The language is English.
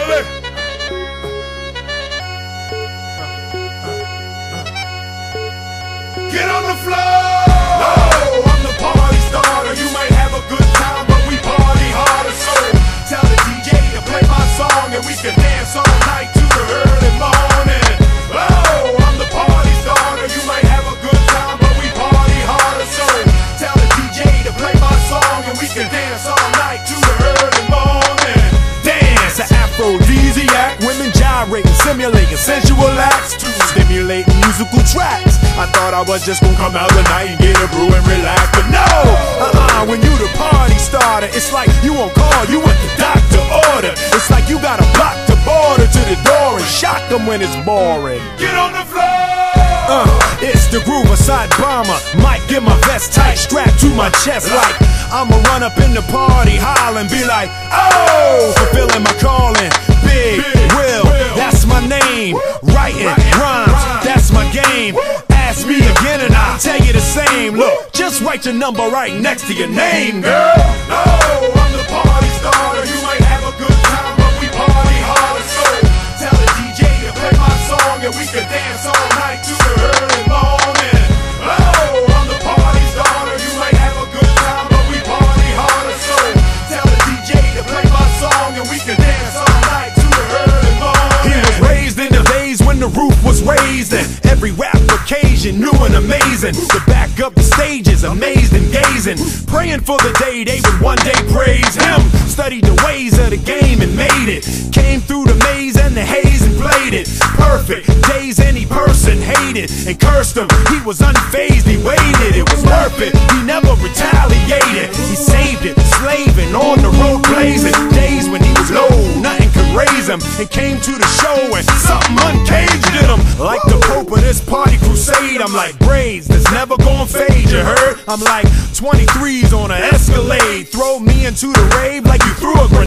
Billy. Get on the floor. No, I'm the party starter. You might have a good time, but we party harder. So tell the DJ to play my song, and we can dance all night to the early morning. Oh, I'm the party starter. You might have a good time, but we party harder. So tell the DJ to play my song, and we can dance all night to the early morning. Dance, an aphrodisiac, women gyrating, simulating sensual acts to stimulate musical tracks. I thought I was just gonna come out tonight and get a brew and relax, but no! When you the party starter, it's like you on call, you at the doctor order. It's like you gotta block the border to the door and shock them when it's boring. Get on the floor! It's the Groove Side Bomber. Might get my vest tight, strapped to my chest like I'ma run up in the party, holler and be like, oh! Fulfilling my calling, Big Will, that's my name. Writing rhymes, that's my game. Ask me again and I'll tell you the same. Look, just write your number right next to your name, girl. No, I'm the party starter. You might have a good time, but we party harder. So tell the DJ to play my song, and we can dance all night to the early morning. Oh, I'm the party starter. You might have a good time, but we party harder. So tell the DJ to play my song, and we can dance all night to the early morning. He was raised in the days when the roof was raised, and every rap occasion new and amazing. To back up the stages, amazed and gazing, praying for the day they would one day praise him. Studied the ways of the game and made it. Came through the maze and the haze and played it. Perfect days any person hated and cursed him. He was unfazed, he waited, it was worth it. He never retaliated, he saved it. Slaving on the road blazing, days when he was low, nothing could raise him. And came to the show and something uncaged in him. Like the Pope of this party crusade, I'm like braids that's never gonna fade, you heard? I'm like 23s on an Escalade. Throw me into the rave like you threw a grenade.